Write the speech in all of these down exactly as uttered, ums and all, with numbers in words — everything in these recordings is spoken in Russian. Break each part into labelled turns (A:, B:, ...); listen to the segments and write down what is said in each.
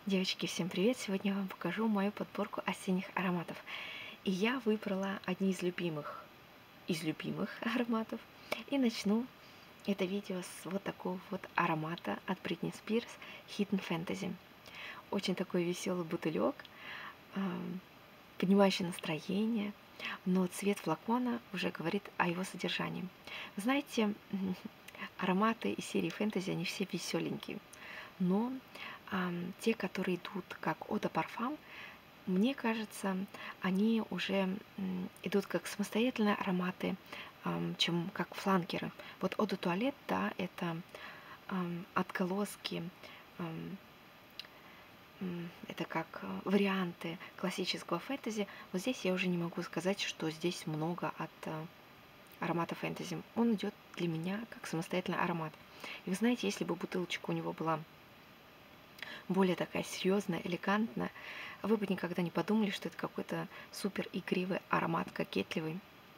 A: Девочки, всем привет! Сегодня я вам покажу мою подборку осенних ароматов. И я выбрала одни из любимых, из любимых ароматов. И начну это видео с вот такого вот аромата от Britney Spears Hidden Fantasy. Очень такой веселый бутылек, поднимающий настроение, но цвет флакона уже говорит о его содержании. Вы знаете, ароматы из серии фэнтези, они все веселенькие. Но а, те, которые идут как Eau de Parfum, мне кажется, они уже м, идут как самостоятельные ароматы, ам, чем как фланкеры. Вот Eau de Toilette, да, это ам, отголоски, ам, м, это как а, варианты классического фэнтези. Вот здесь я уже не могу сказать, что здесь много от а, аромата фэнтези. Он идет для меня как самостоятельный аромат. И вы знаете, если бы бутылочка у него была более такая серьезная, элегантная, вы бы никогда не подумали, что это какой-то супер игривый аромат, кокетливый.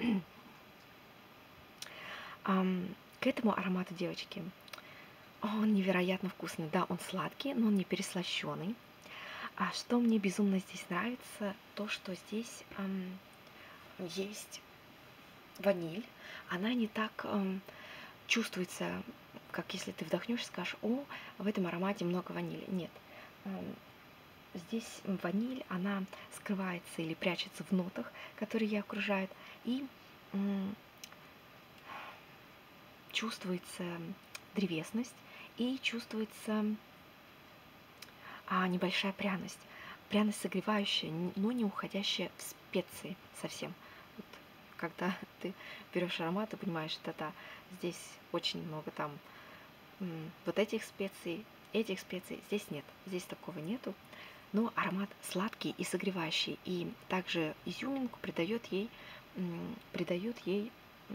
A: К этому аромату, девочки, он невероятно вкусный. Да, он сладкий, но он не переслащенный. А что мне безумно здесь нравится, то, что здесь эм, есть ваниль. Она не так эм, чувствуется, как если ты вдохнешь и скажешь: о, в этом аромате много ванили. Нет. Здесь ваниль, она скрывается или прячется в нотах, которые ее окружают, и чувствуется древесность, и чувствуется а, небольшая пряность. Пряность согревающая, но не уходящая в специи совсем. Вот, когда ты берешь аромат и понимаешь, да-да, здесь очень много там вот этих специй, этих специй, здесь нет, здесь такого нету. Но аромат сладкий и согревающий, и также изюминку придает ей, придает ей,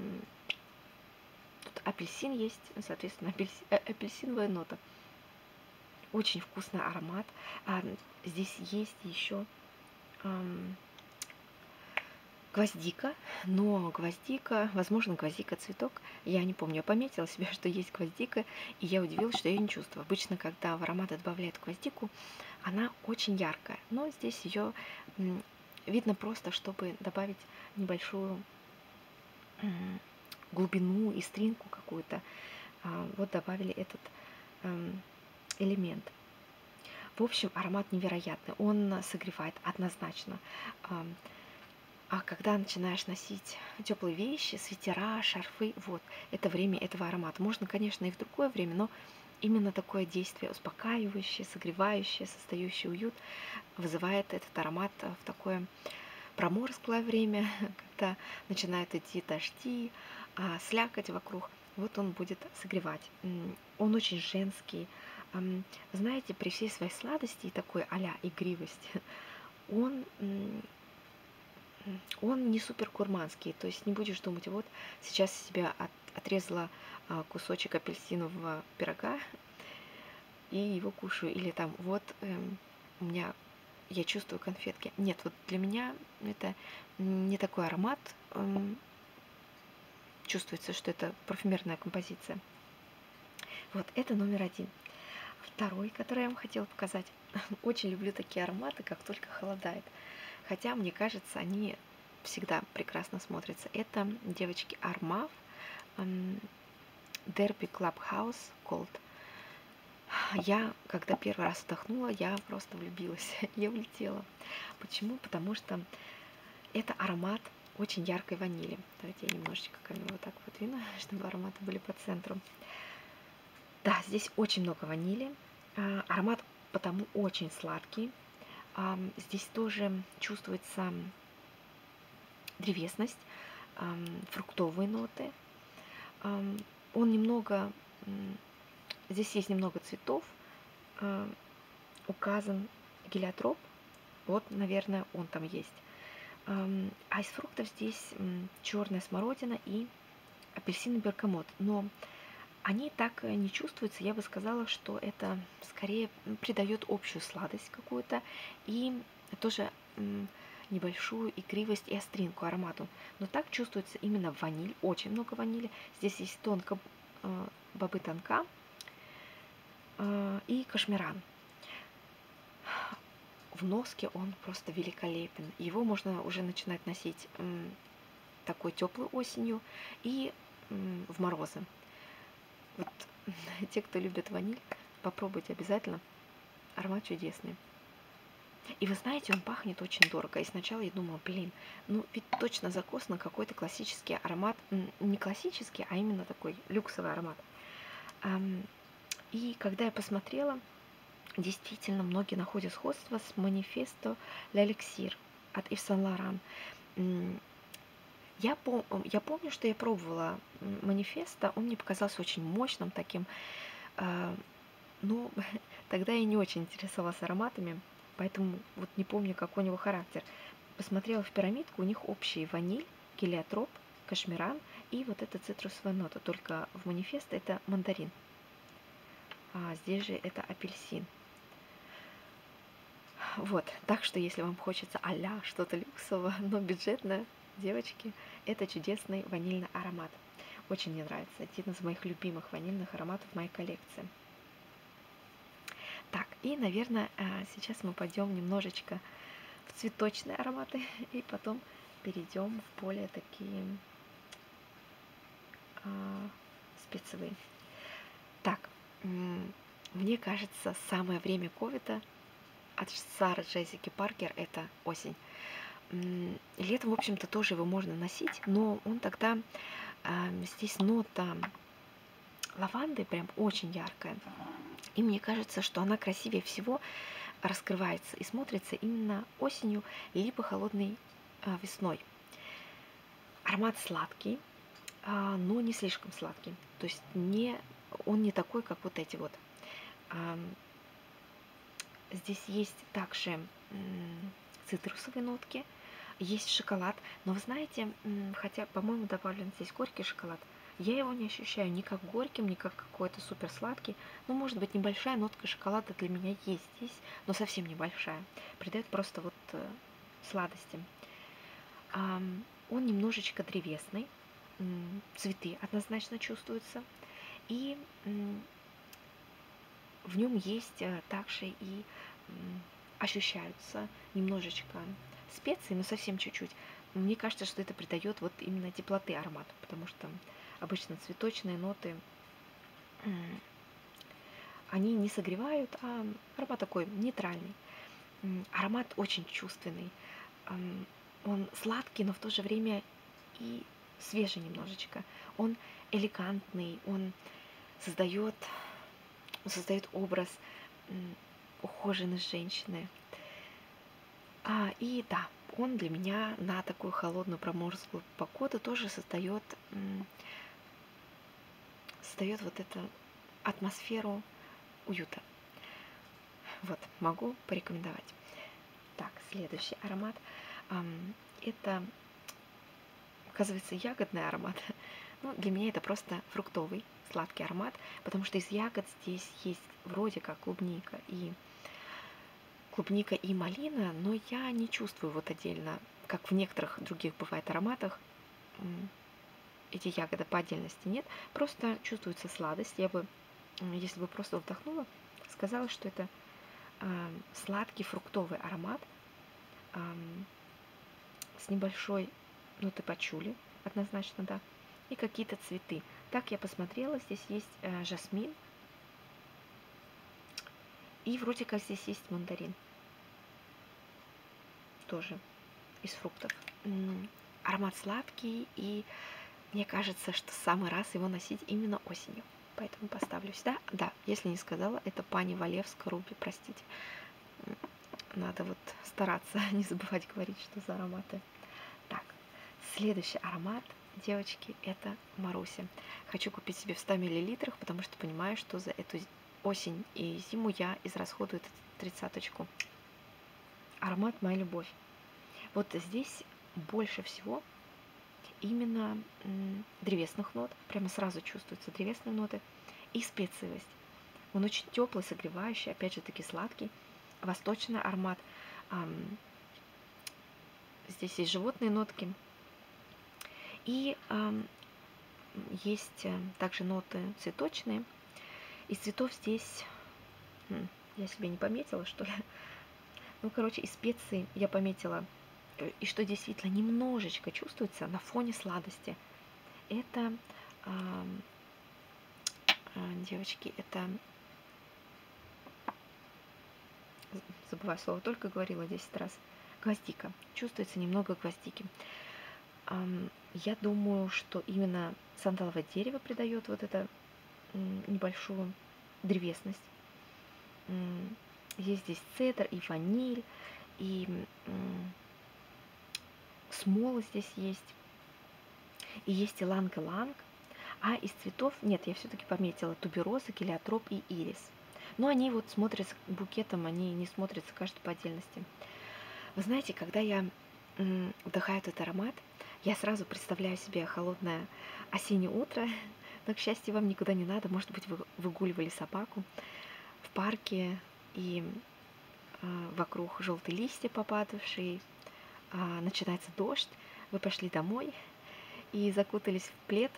A: тут апельсин есть, соответственно, апельсин, апельсиновая нота. Очень вкусный аромат. А здесь есть еще эм, гвоздика, но гвоздика, возможно, гвоздика цветок, я не помню, я пометила себе, что есть гвоздика, и я удивилась, что я ее не чувствую. Обычно, когда в аромат добавляют гвоздику, она очень яркая, но здесь ее видно просто, чтобы добавить небольшую глубину и стринку какую-то. Вот добавили этот элемент. В общем, аромат невероятный, он согревает однозначно. А когда начинаешь носить теплые вещи, свитера, шарфы, вот, это время этого аромата. Можно, конечно, и в другое время, но именно такое действие успокаивающее, согревающее, создающее уют вызывает этот аромат в такое проморзглое время, когда начинают идти дожди, а слякоть вокруг. Вот он будет согревать. Он очень женский. Знаете, при всей своей сладости и такой а-ля игривости, он он не супер гурманский, то есть не будешь думать: вот сейчас себя от, отрезала а, кусочек апельсинового пирога и его кушаю, или там вот эм, у меня, я чувствую конфетки. Нет, вот для меня это не такой аромат, эм, чувствуется, что это парфюмерная композиция. Вот это номер один. Второй, который я вам хотела показать, очень люблю такие ароматы, как только холодает. Хотя, мне кажется, они всегда прекрасно смотрятся. Это, девочки, Armaf Derby Clubhouse Cold. Я, когда первый раз вдохнула, я просто влюбилась, я улетела. Почему? Потому что это аромат очень яркой ванили. Давайте я немножечко камеру вот так вот вину, чтобы ароматы были по центру. Да, здесь очень много ванили. Аромат потому очень сладкий. Здесь тоже чувствуется древесность, фруктовые ноты. Он немного, здесь есть немного цветов, указан гелиотроп, вот, наверное, он там есть. А из фруктов здесь черная смородина и апельсин и бергамот. Но они так не чувствуются, я бы сказала, что это скорее придает общую сладость какую-то и тоже небольшую игривость и остринку аромату. Но так чувствуется именно ваниль, очень много ванили. Здесь есть тонко э, бобы тонка э, и кашмиран. в носке он просто великолепен. Его можно уже начинать носить м, такой теплой осенью и м, в морозы. Вот те, кто любит ваниль, попробуйте обязательно. Аромат чудесный. И вы знаете, он пахнет очень дорого. И сначала я думала, блин, ну ведь точно закос на какой-то классический аромат. Не классический, а именно такой люксовый аромат. И когда я посмотрела, действительно многие находят сходство с Manifesto L'Elixir от Yves Saint Laurent. Я, пом я помню, что я пробовала Манифеста, он мне показался очень мощным таким, э, но тогда я не очень интересовалась ароматами, поэтому вот не помню, какой у него характер. Посмотрела в пирамидку, у них общие ваниль, гелиотроп, кашмиран и вот эта цитрусовая нота, только в Манифеста это мандарин, а здесь же это апельсин. Вот, так что если вам хочется а-ля что-то люксовое, но бюджетное, девочки, это чудесный ванильный аромат. Очень мне нравится. Один из моих любимых ванильных ароматов в моей коллекции. Так, и, наверное, сейчас мы пойдем немножечко в цветочные ароматы, и потом перейдем в более такие а, спецевые. Так, мне кажется, самое время ковида от Сары Джессики Паркер это осень. Летом, в общем-то, тоже его можно носить, но он тогда, э, здесь нота лаванды прям очень яркая. И мне кажется, что она красивее всего раскрывается и смотрится именно осенью, либо холодной э, весной. Аромат сладкий, э, но не слишком сладкий. То есть не, он не такой, как вот эти вот. Э, здесь есть также э, цитрусовые нотки, есть шоколад, но вы знаете, хотя, по-моему, добавлен здесь горький шоколад, я его не ощущаю ни как горьким, ни как какой-то супер сладкий. Ну, может быть, небольшая нотка шоколада для меня есть здесь, но совсем небольшая. Придает просто вот э, сладости. А, он немножечко древесный, цветы однозначно чувствуются, и в нем есть также и ощущаются немножечко специи, но совсем чуть-чуть. Мне кажется, что это придает вот именно теплоты аромату, потому что обычно цветочные ноты, они не согревают, а аромат такой нейтральный. Аромат очень чувственный. Он сладкий, но в то же время и свежий немножечко. Он элегантный, он создает, создает образ ухоженной женщины. А, и да, он для меня на такую холодную проморозглую погоду тоже создает, создает вот эту атмосферу уюта. Вот, могу порекомендовать. Так, следующий аромат. Это, оказывается, ягодный аромат. Ну, для меня это просто фруктовый, сладкий аромат, потому что из ягод здесь есть вроде как клубника и клубника и малина, но я не чувствую вот отдельно, как в некоторых других бывает ароматах, эти ягоды по отдельности нет, просто чувствуется сладость. Я бы, если бы просто вдохнула, сказала, что это э, сладкий фруктовый аромат э, с небольшой нотой пачули, однозначно, да, и какие-то цветы. Так я посмотрела, здесь есть э, жасмин, и вроде как здесь есть мандарин, тоже из фруктов. М-м, аромат сладкий, и мне кажется, что самый раз его носить именно осенью. Поэтому поставлю сюда. Да, если не сказала, это пани Валевска Руби, простите. Надо вот стараться не забывать говорить, что за ароматы. Так, следующий аромат, девочки, это Маруся. Хочу купить себе в ста миллилитрах, потому что понимаю, что за эту осень и зиму я израсходую эту тридцаточку. Аромат «Моя любовь». Вот здесь больше всего именно древесных нот, прямо сразу чувствуются древесные ноты, и специевость. Он очень теплый, согревающий, опять же таки сладкий, восточный аромат. Здесь есть животные нотки, и есть также ноты цветочные. Из цветов здесь, я себе не пометила, что ли, Ну, короче, из специй я пометила, э, и что действительно немножечко чувствуется на фоне сладости. Это, ам, а, девочки, это, з- забываю слово, только говорила десять раз, гвоздика. Чувствуется немного гвоздики. Ам, Я думаю, что именно сандаловое дерево придает вот это м, небольшую древесность. М, Есть здесь цедр и ваниль, и м, смола здесь есть, и есть иланг-иланг. А из цветов, нет, я все-таки пометила туберозы, гелиотроп и ирис. Но они вот смотрятся букетом, они не смотрятся каждый по отдельности. Вы знаете, когда я м, вдыхаю этот аромат, я сразу представляю себе холодное осеннее утро, но, к счастью, вам никуда не надо. Может быть, вы выгуливали собаку в парке, и а, вокруг желтые листья попадавшие, а, начинается дождь, вы пошли домой и закутались в плед,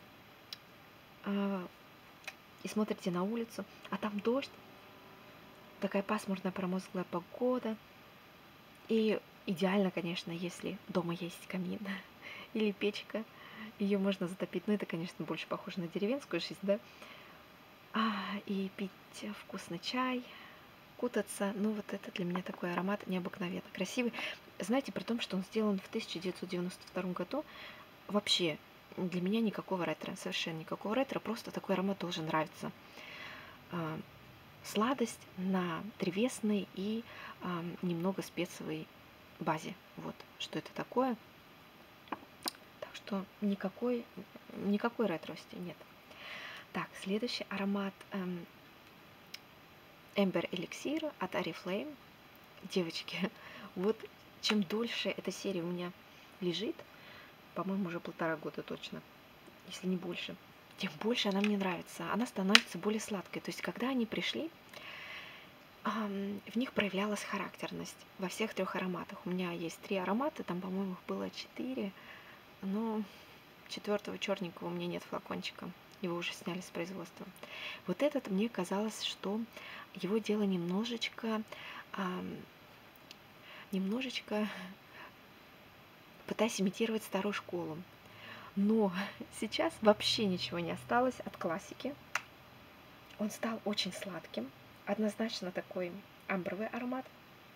A: а, и смотрите на улицу, а там дождь, такая пасмурная промозглая погода. И идеально, конечно, если дома есть камин или печка, ее можно затопить. Но это, конечно, больше похоже на деревенскую жизнь, да? А, и пить вкусный чай, кутаться. Ну, вот это для меня такой аромат необыкновенно красивый. Знаете, при том, что он сделан в тысяча девятьсот девяносто втором году, вообще для меня никакого ретро, совершенно никакого ретро, просто такой аромат должен нравиться. А, Сладость на древесной и а, немного спецовой базе. Вот, что это такое. Так что никакой, никакой ретрости нет. Так, следующий аромат эм, Ember Elixir от Oriflame. Девочки, вот чем дольше эта серия у меня лежит, по-моему, уже полтора года точно, если не больше, тем больше она мне нравится. Она становится более сладкой. То есть, когда они пришли, ам, в них проявлялась характерность во всех трех ароматах. У меня есть три аромата, там, по-моему, их было четыре, но четвертого черненького у меня нет флакончика. Его уже сняли с производства. Вот этот, мне казалось, что его дело немножечко, ам, немножечко пытаясь имитировать старую школу. Но сейчас вообще ничего не осталось от классики. Он стал очень сладким. Однозначно такой амбровый аромат.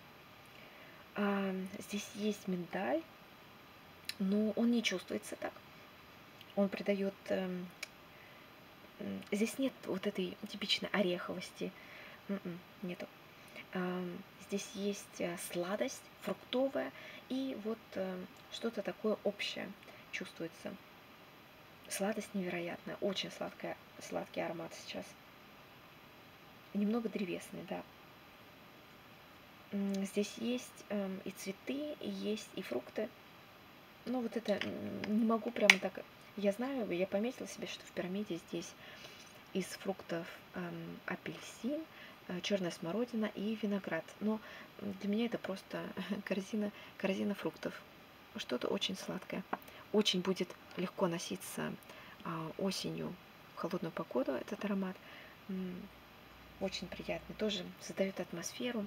A: А, здесь есть миндаль, но он не чувствуется так. Он придает... эм, м, здесь нет вот этой типичной ореховости. М-м, нету. Ам, здесь есть э, сладость, фруктовая, и вот э, что-то такое общее чувствуется. Сладость невероятная, очень сладкая, сладкий аромат сейчас. Немного древесный, да. М, Здесь есть эм, и цветы, и есть и фрукты. Ну, вот это м, не могу прямо так... Я знаю, я пометила себе, что в пирамиде здесь из фруктов эм, апельсин, э, черная смородина и виноград. Но для меня это просто корзина, корзина фруктов. Что-то очень сладкое. Очень будет легко носиться а, осенью в холодную погоду этот аромат. М, Очень приятный. Тоже создает атмосферу.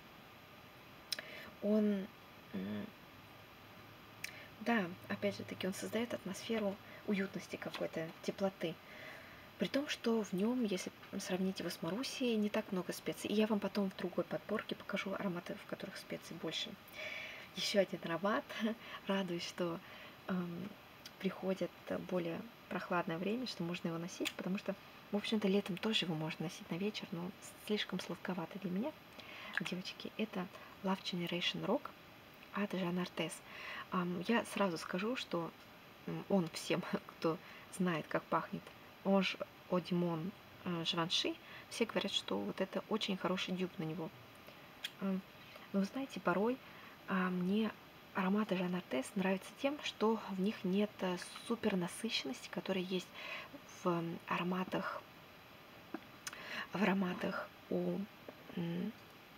A: Он, м, да, опять же таки, он создает атмосферу уютности какой-то, теплоты. При том, что в нем, если сравнить его с Марусией, не так много специй. И я вам потом в другой подборке покажу ароматы, в которых специй больше. Еще один аромат. Радуюсь, что эм, приходит более прохладное время, что можно его носить, потому что, в общем-то, летом тоже его можно носить на вечер, но слишком сладковато для меня. Девочки, это Love Generation Rock от Жан Артес. Я сразу скажу, что м, он всем, кто знает, как пахнет Ange Eau de Mon Givenchy, все говорят, что вот это очень хороший дюб на него. М, Но вы знаете, порой а, мне ароматы Жан Артес нравятся тем, что в них нет э, супер насыщенности, которая есть в м, ароматах, в ароматах у м,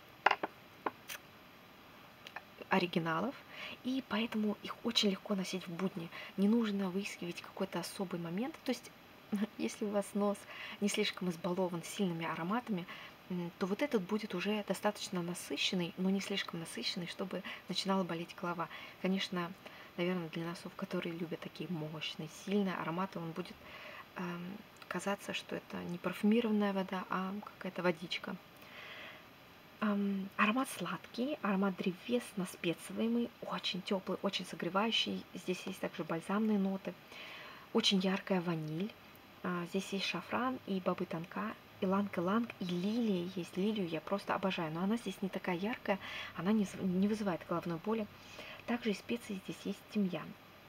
A: оригиналов, и поэтому их очень легко носить в будни. Не нужно выискивать какой-то особый момент. То есть, если у вас нос не слишком избалован сильными ароматами, м, то вот этот будет уже достаточно насыщенный, но не слишком насыщенный, чтобы начинала болеть голова. Конечно, наверное, для носов, которые любят такие мощные, сильные ароматы, он будет эм, казаться, что это не парфюмированная вода, а какая-то водичка. Ам, аромат сладкий, аромат древесно-специевый, очень теплый, очень согревающий. Здесь есть также бальзамные ноты, очень яркая ваниль. А, здесь есть шафран и бобы тонка, иланг-иланг и лилия есть. Лилию я просто обожаю, но она здесь не такая яркая, она не, зв- не вызывает головной боли. Также из специй здесь есть тимьян.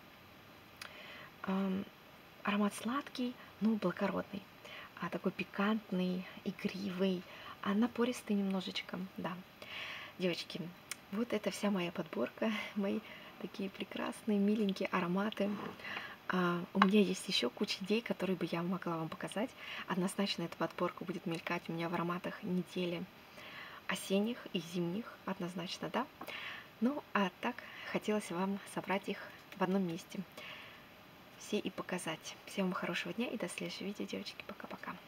A: Ам, аромат сладкий, но благородный, а такой пикантный, игривый, а напористый немножечко, да. Девочки, вот это вся моя подборка, мои такие прекрасные, миленькие ароматы. А, у меня есть еще куча идей, которые бы я могла вам показать. Однозначно эта подборка будет мелькать у меня в ароматах недели осенних и зимних, однозначно, да. Ну, а так хотелось вам собрать их в одном месте все и показать. Всем вам хорошего дня и до следующего видео, девочки. Пока-пока.